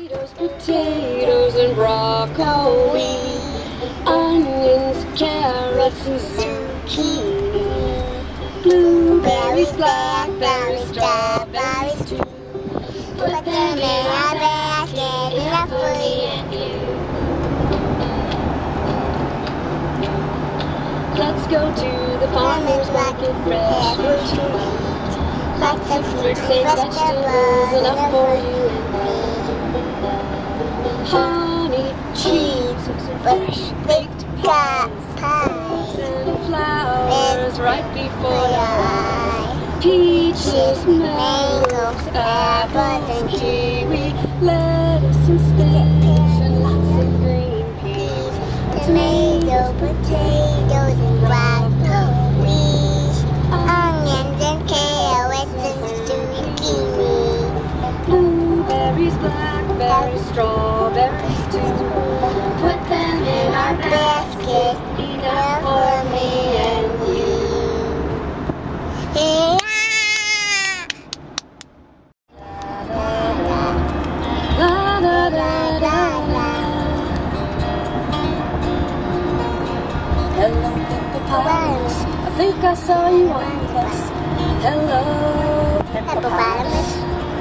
Potatoes and broccoli, onions, carrots and zucchini, blueberries, blackberries, strawberries too. Put them in our basket, enough for me and you. Let's go to the farmer's market, fresh fruit to eat. Lots of fruits and vegetables, enough for you and me. Honey, cheese, fresh baked pies, and flowers right before your eyes. Peaches, mangoes, apples, and kiwi, lettuce and spinach, and lots of green peas. Tomatoes, potatoes, and broccoli, onions and carrots and zucchini, blueberries, blackberries, strawberries too. Put them in our basket, enough for me and you. Yeah. La da da da da. Hello, hippopotamus. I think I saw you on the bus. Hello, hippopotamus.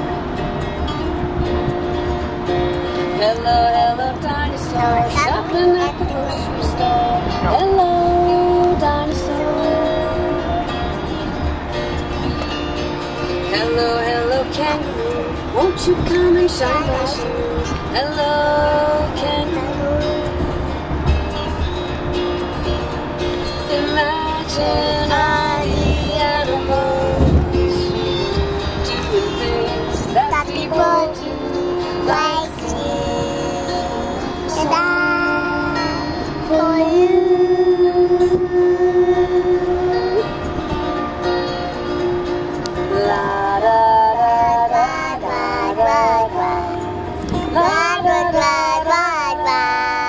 Hello, hello, dinosaur, shopping at the grocery store. Hello, dinosaur. Hello, hello, kangaroo, won't you come and shine my shoes? Hello, kangaroo. Imagine all the animals doing things that people do, like and I for you. La da da da da da da. La da da da da.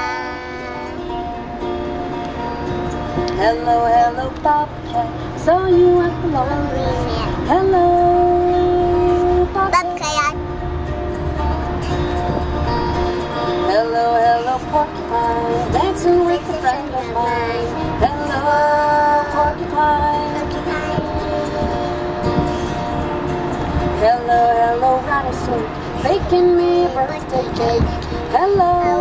Hello, hello, Bobcat. Saw you at the laundry. Hello, Bobcat. Hello, hello, porcupine, dancing with a friend of mine. Hello, porcupine. Hello, hello, rattlesnake, baking me a birthday cake. Hello,